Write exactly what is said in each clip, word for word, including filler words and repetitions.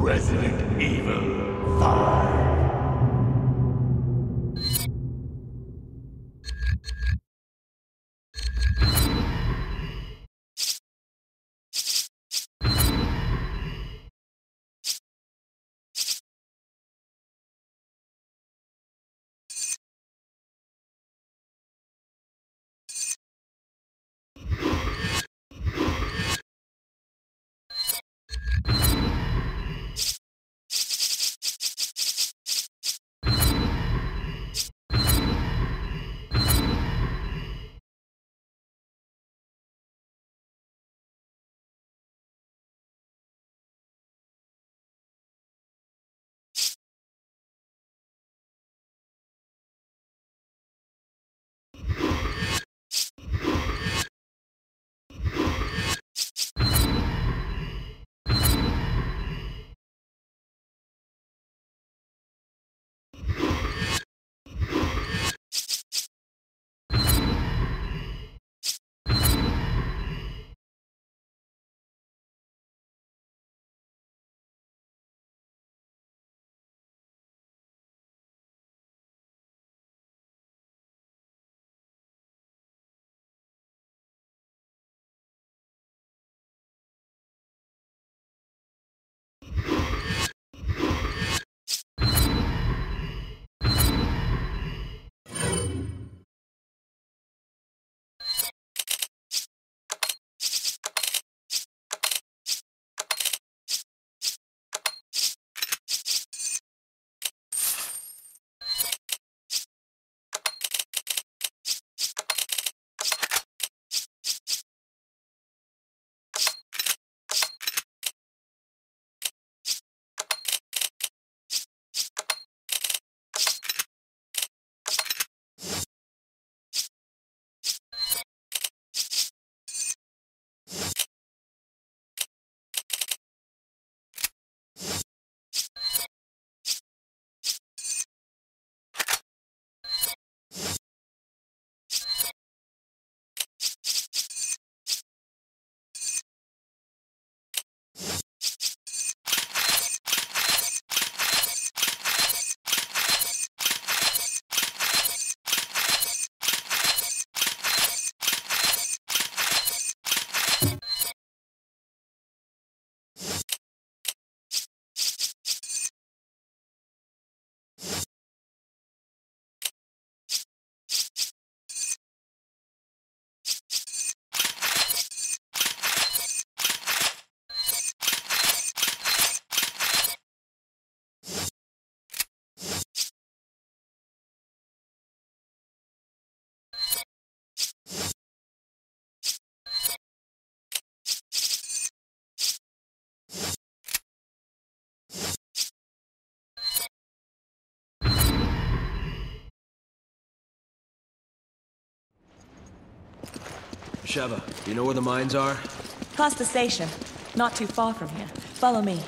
Resident Evil five. Sheva, do you know where the mines are? Past the station. Not too far from here. Follow me.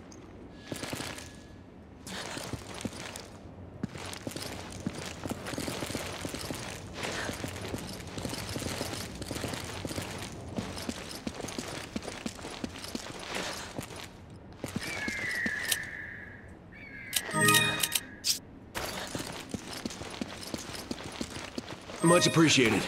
Much appreciated.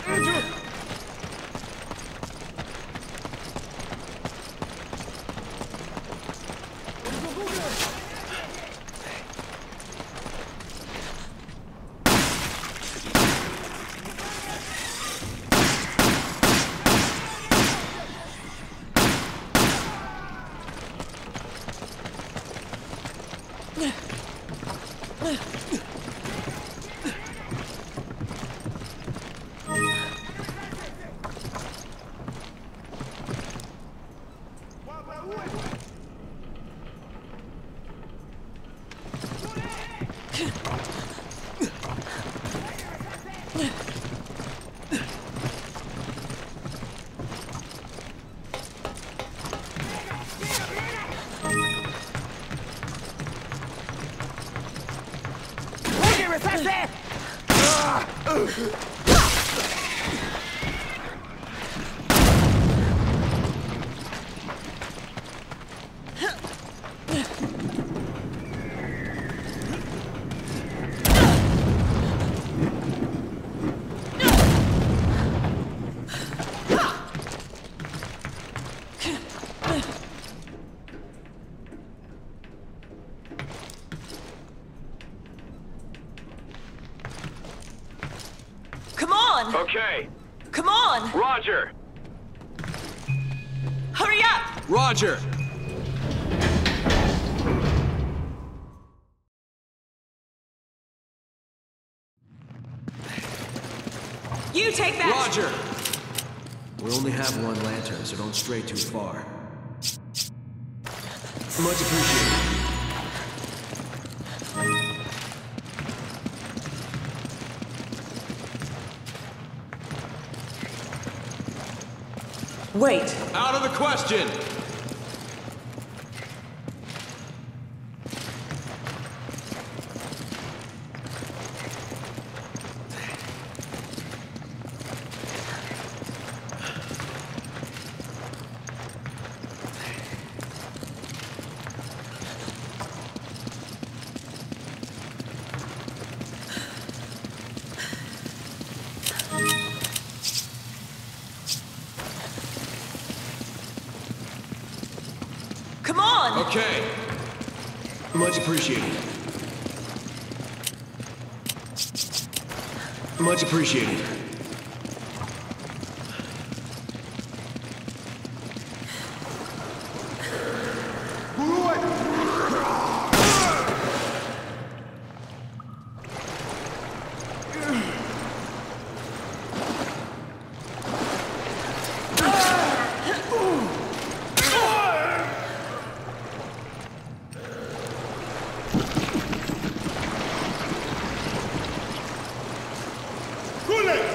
Okay. Come on! Roger. Hurry up! Roger! You take that! Roger! We only have one lantern, so don't stray too far. Much appreciated. Wait! Out of the question! Come on! Okay. Much appreciated. Much appreciated. Kule!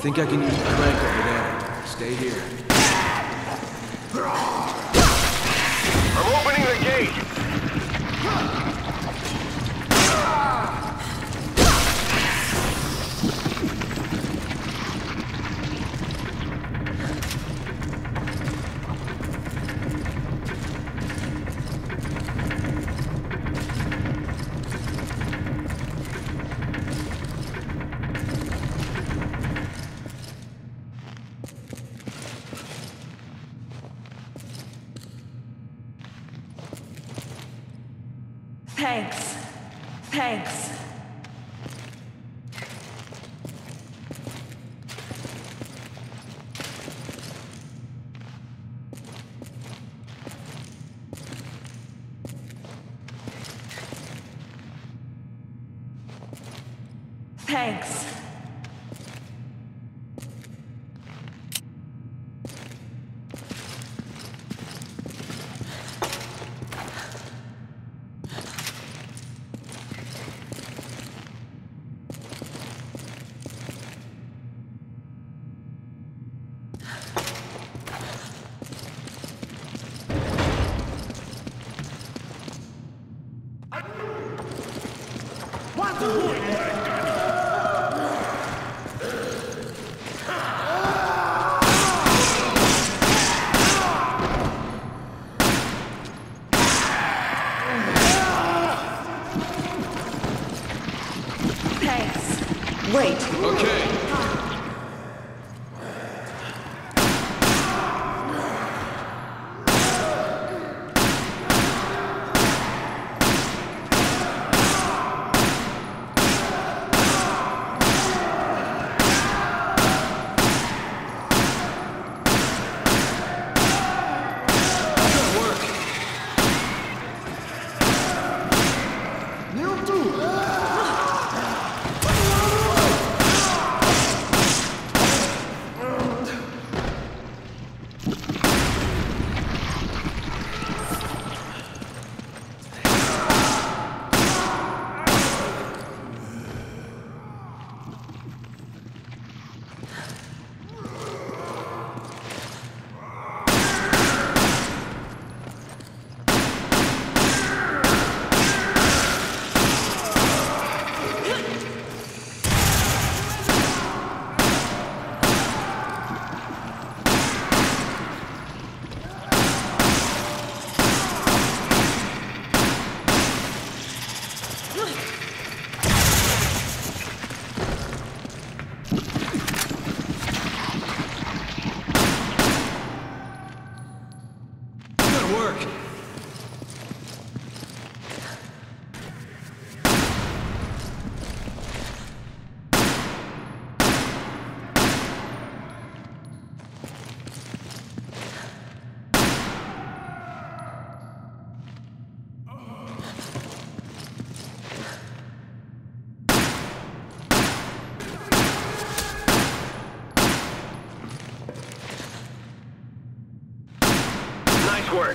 think I can use the crank over there. Stay here. I'm opening the gate! Thanks. Thanks. Thanks. Wait. Okay. Nice work.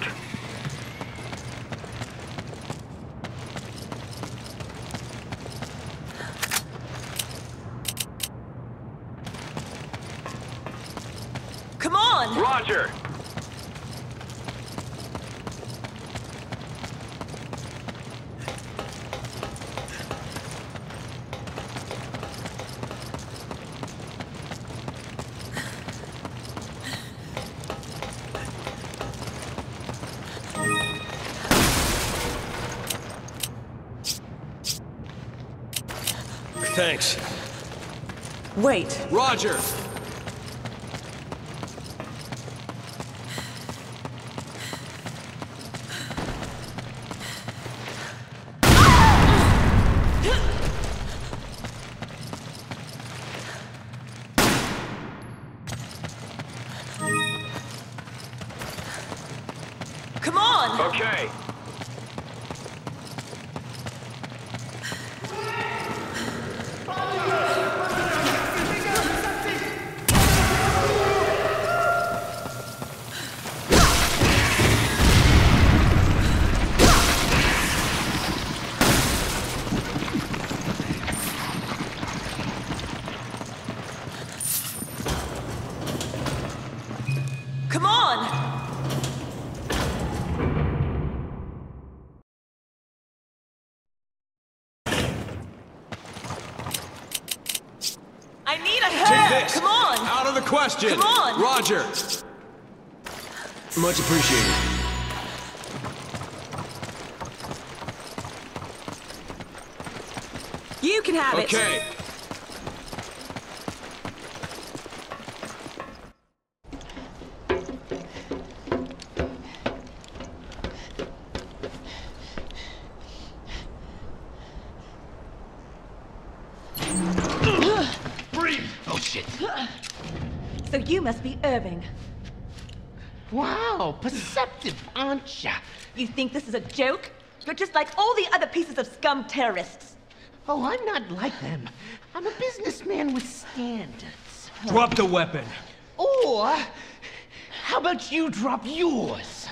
Come on! Roger! Thanks. Wait. Roger! Come on! Okay. question! Come on! Roger! Much appreciated. You can have it. Okay. Breathe! Oh shit! So you must be Irving. Wow, perceptive, aren't ya? You think this is a joke? You're just like all the other pieces of scum terrorists. Oh, I'm not like them. I'm a businessman with standards. Drop the weapon. Or, how about you drop yours?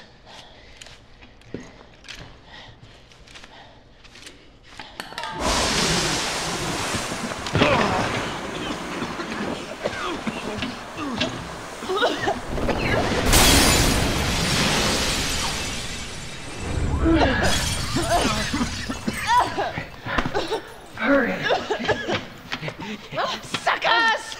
Hurry! Suckers!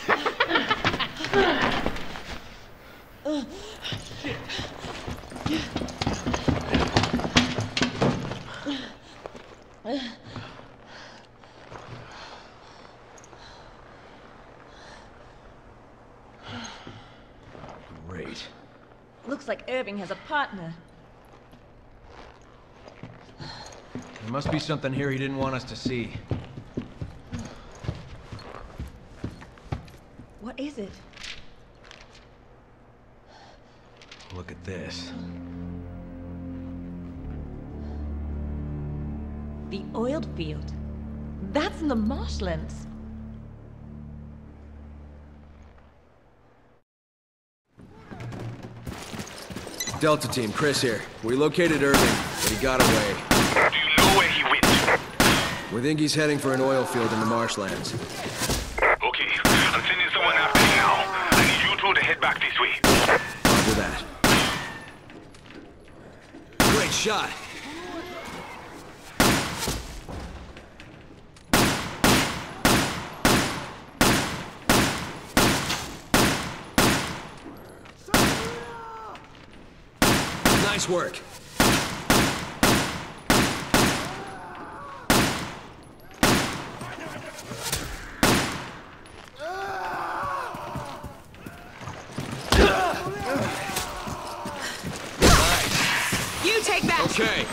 Great. Looks like Irving has a partner. There must be something here he didn't want us to see. What is it? Look at this. The oiled field. That's in the marshlands. Delta Team, Chris here. We located Irving, but he got away. Do you know where he went? We think he's heading for an oil field in the marshlands. Okay, I'm sending someone after you now. I need you two to head back this way. Roger that. Great shot! Nice work. You take that! Okay.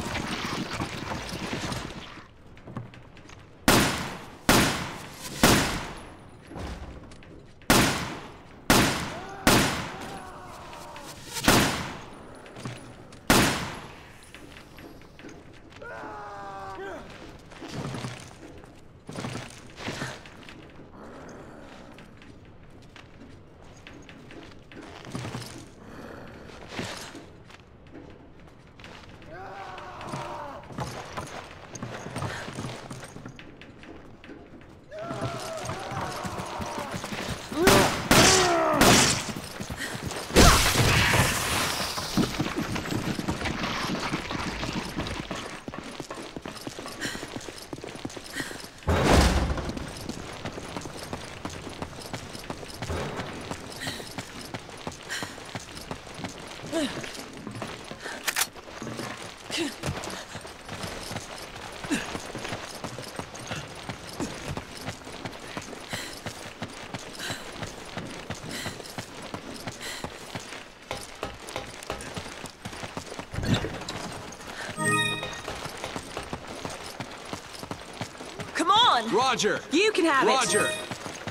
Come on! Roger! You can have Roger! it!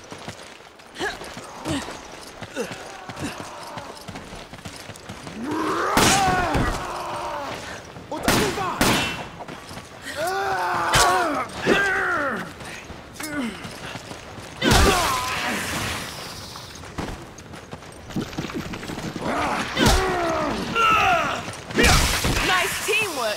Nice teamwork!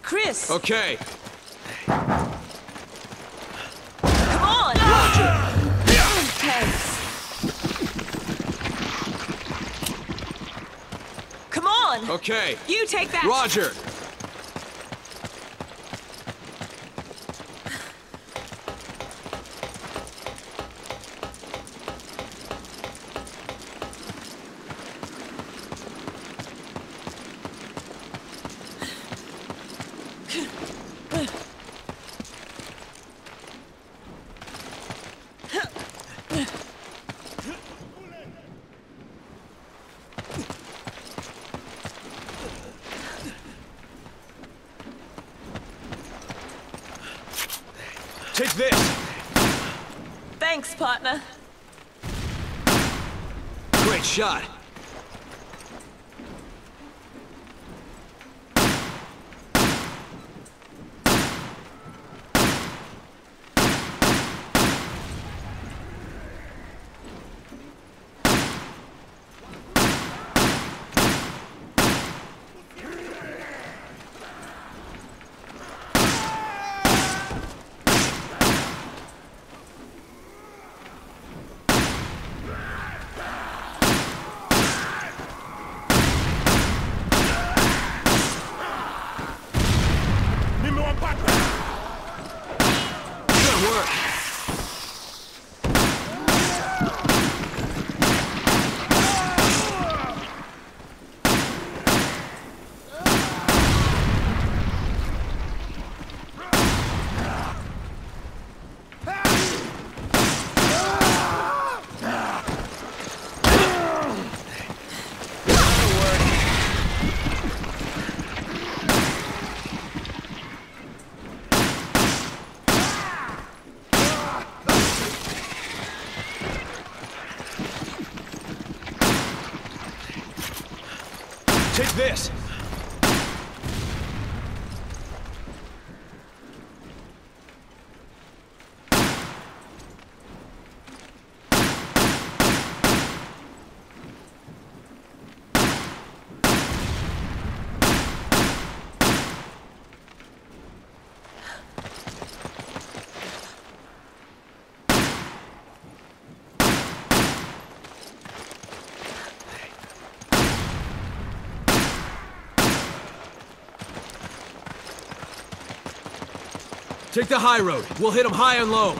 Chris! Okay. Come on! Thanks. Come on! Okay. You take that! Roger. Take this! Thanks, partner. Great shot. Good work. Take this! Take the high road. We'll hit them high and low.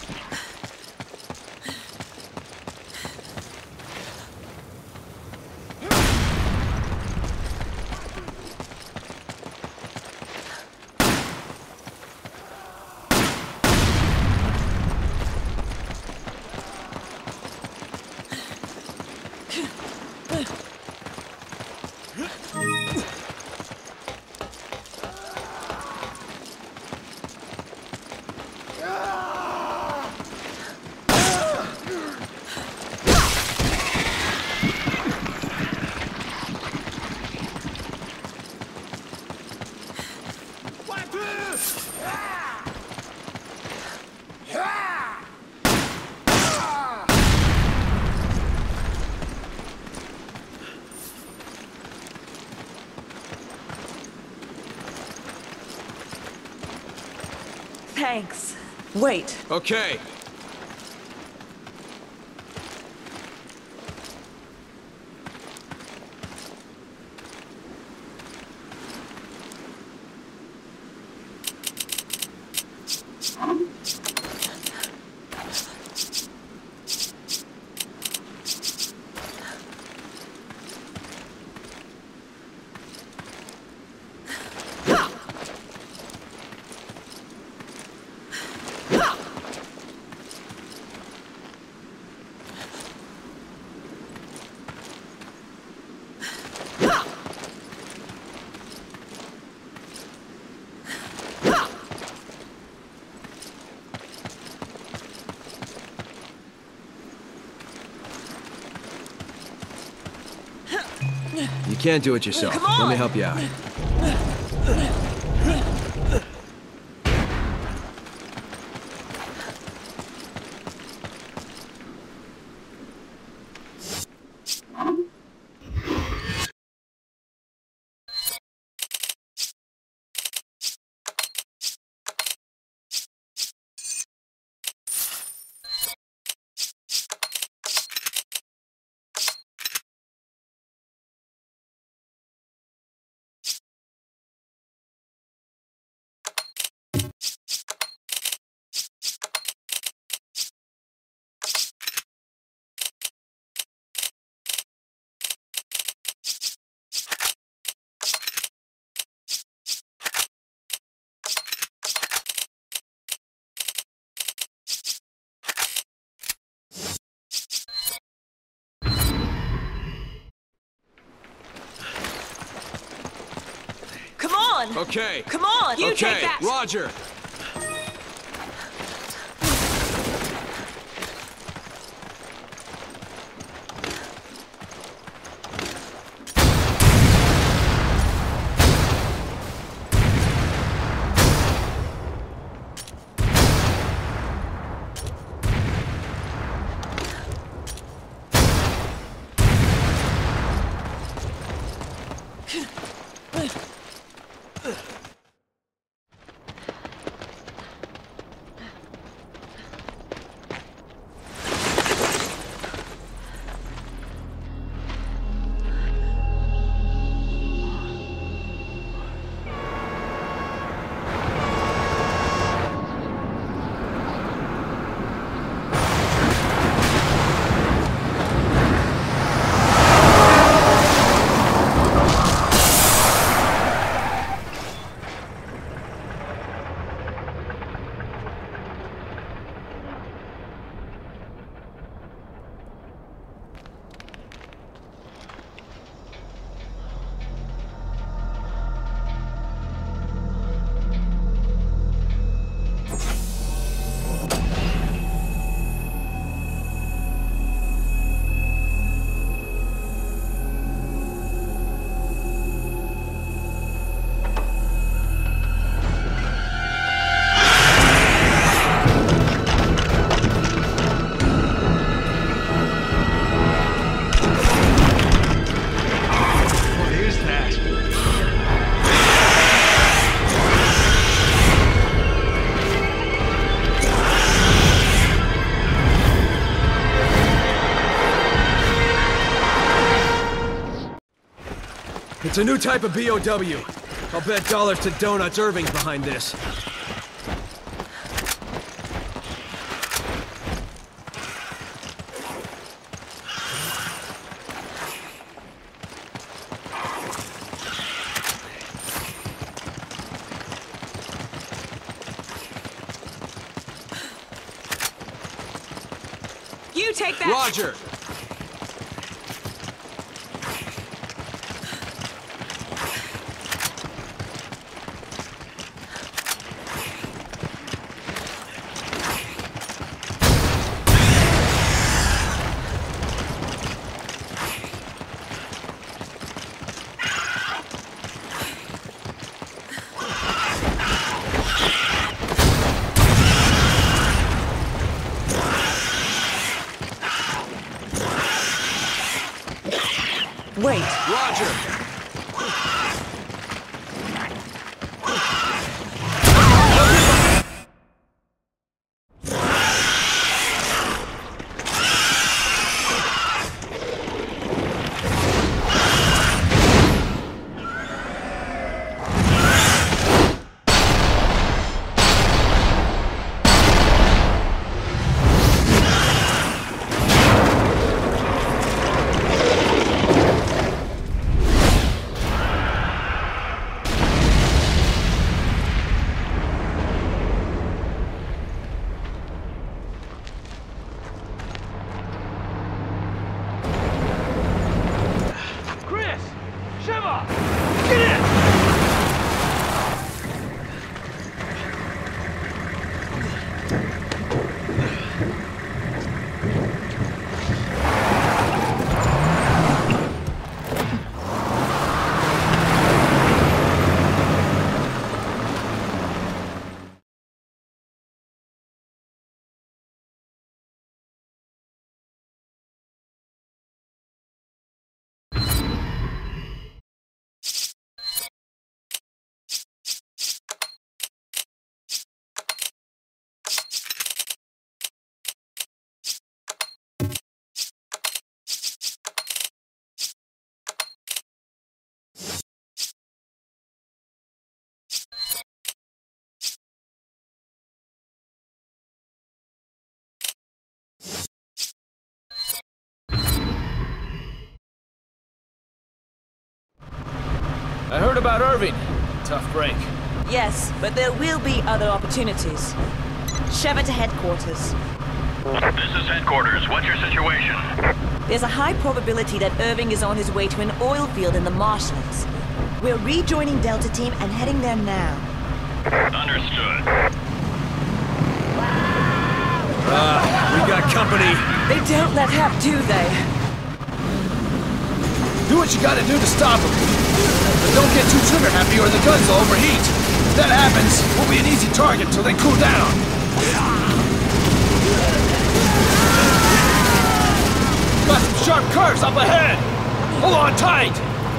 Thanks. Wait. Okay. You can't do it yourself. Come on. Let me help you out. on! Okay. Come on! You okay. take that! Roger. It's a new type of B O W. I'll bet dollars to donuts Irving's behind this. You take that! Roger! Wait. Roger! I heard about Irving. Tough break. Yes, but there will be other opportunities. Shove it to headquarters. This is headquarters. What's your situation? There's a high probability that Irving is on his way to an oil field in the marshlands. We're rejoining Delta Team and heading there now. Understood. Uh, we got company. They don't let Hap, do they? Do what you gotta do to stop them. But don't get too trigger happy or the guns will overheat. If that happens, we'll be an easy target till they cool down. Got some sharp curves up ahead! Hold on tight!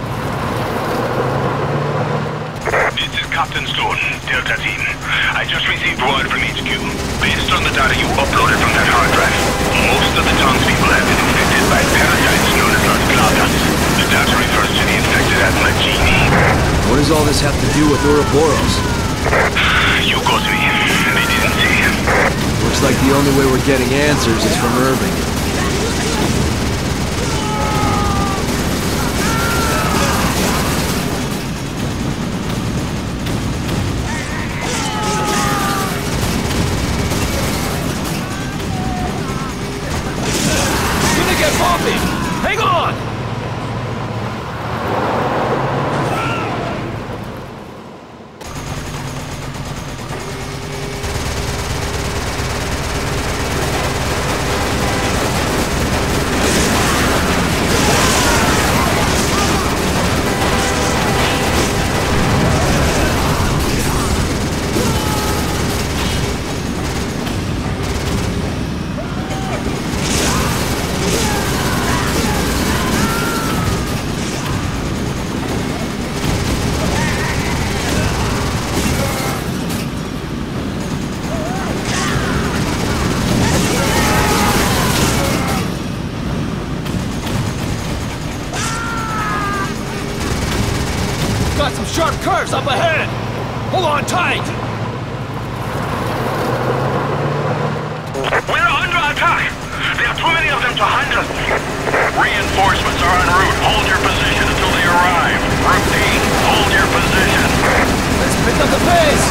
This is Captain Stone, Delta Team. I just received word from H Q. Based on the data you uploaded from that hard drive, most of the townspeople have been infected by parasites known as Las Clatas. The data refers to the infected as Magini. What does all this have to do with Ouroboros? You got me. They didn't say. Looks like the only way we're getting answers is from Irving. Hang on! Got some sharp curves up ahead! Hold on tight! We're under attack! There are too many of them to handle. Reinforcements are en route. Hold your position until they arrive. Repeat, hold your position. Let's pick up the pace!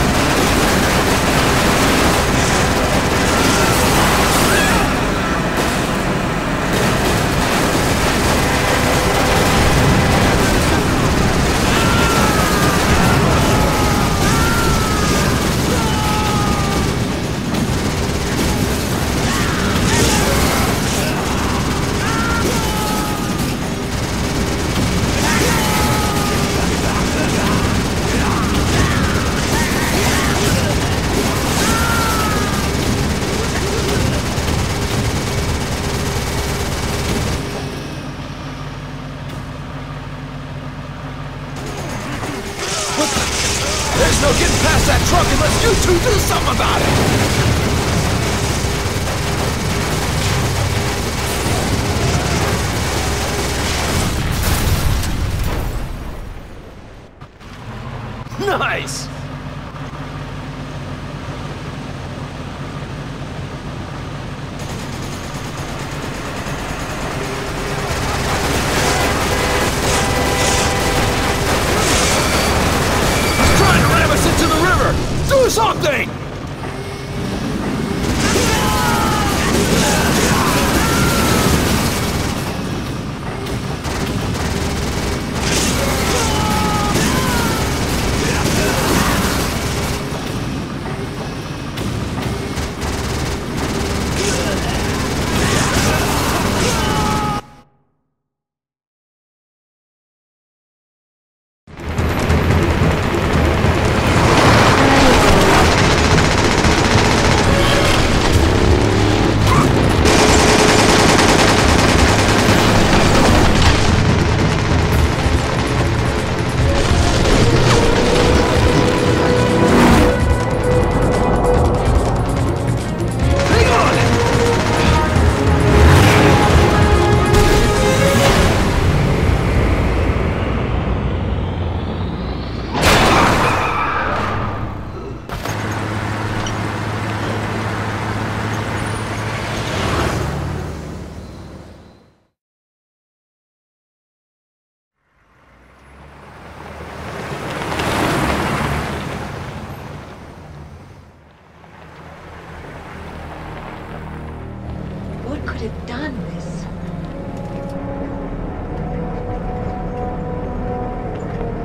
There's no getting past that truck unless you two do something about it! Nice! Into the river! Do something! What could have done this?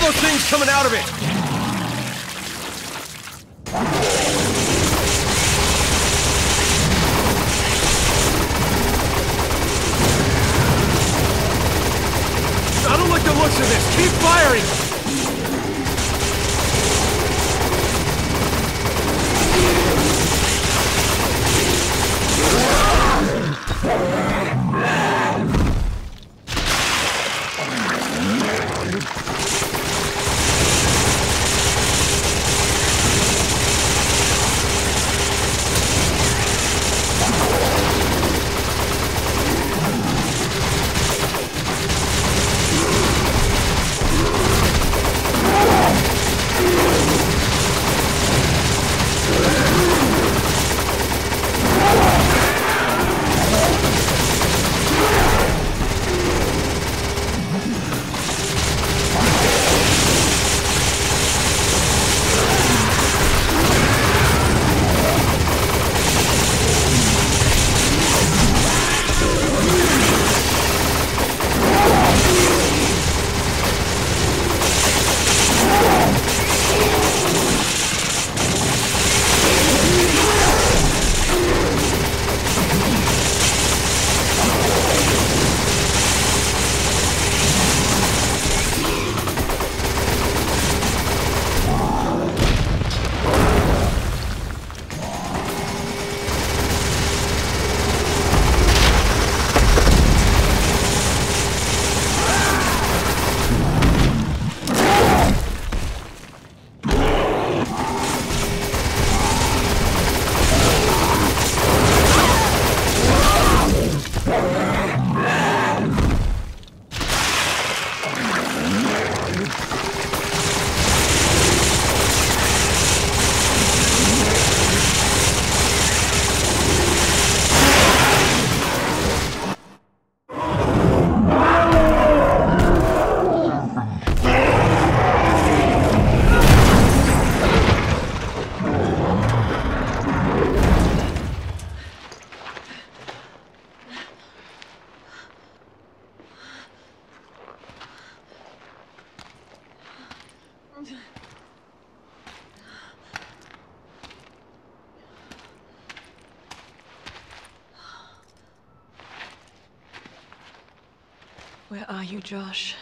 those things coming out of it! I don't like the looks of this. Keep firing! Where are you, Josh?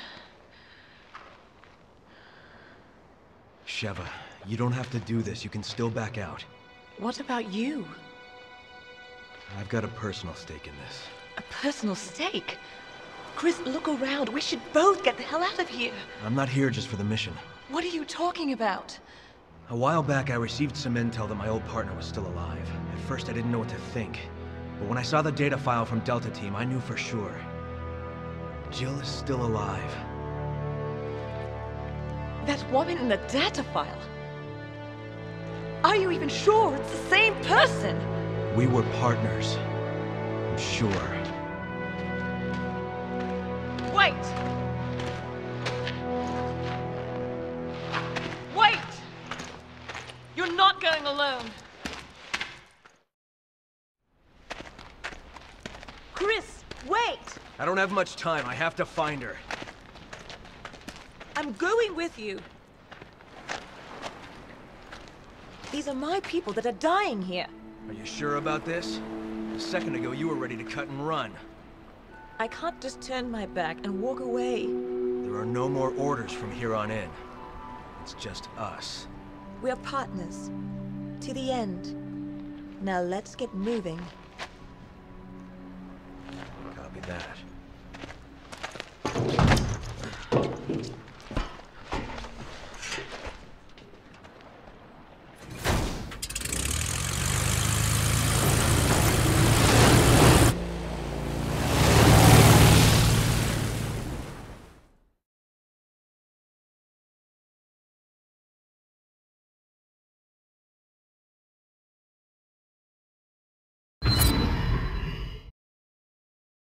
Sheva, you don't have to do this. You can still back out. What about you? I've got a personal stake in this. A personal stake? Chris, look around. We should both get the hell out of here. I'm not here just for the mission. What are you talking about? A while back, I received some intel that my old partner was still alive. At first, I didn't know what to think. But when I saw the data file from Delta Team, I knew for sure. Jill is still alive. That woman in the data file? Are you even sure it's the same person? We were partners. I'm sure. Wait! Wait! You're not going alone. Chris, wait! I don't have much time. I have to find her. I'm going with you. These are my people that are dying here. Are you sure about this? A second ago, you were ready to cut and run. I can't just turn my back and walk away. There are no more orders from here on in. It's just us. We're partners. To the end. Now let's get moving. Copy that.